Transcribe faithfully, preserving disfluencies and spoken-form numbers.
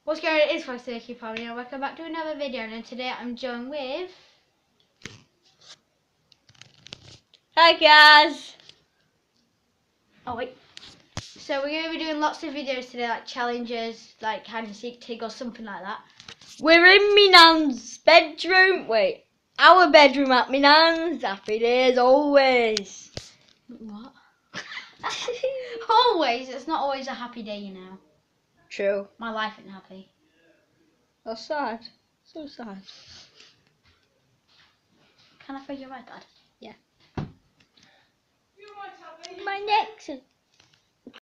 What's going on? It is Fox Turkey Family and welcome back to another video, and today I'm joined with... Hi guys! Oh wait. So we're going to be doing lots of videos today, like challenges, like hide and seek tig or something like that. We're in me nan's bedroom. Wait, our bedroom at me nan's. Happy days always. What? Always? It's not always a happy day, you know. True. My life isn't happy. That's sad. So sad. Can I feel your iPad? Yeah. My neck's